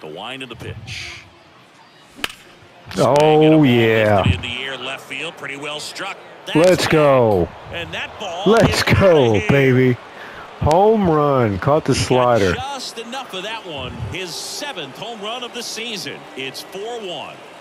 The wind of the pitch. Oh, yeah. In the air, left field, pretty well struck. Let's go. And that ball Let's go, baby. Home run. Caught the slider. Just enough of that one. His 7th home run of the season. It's 4-1.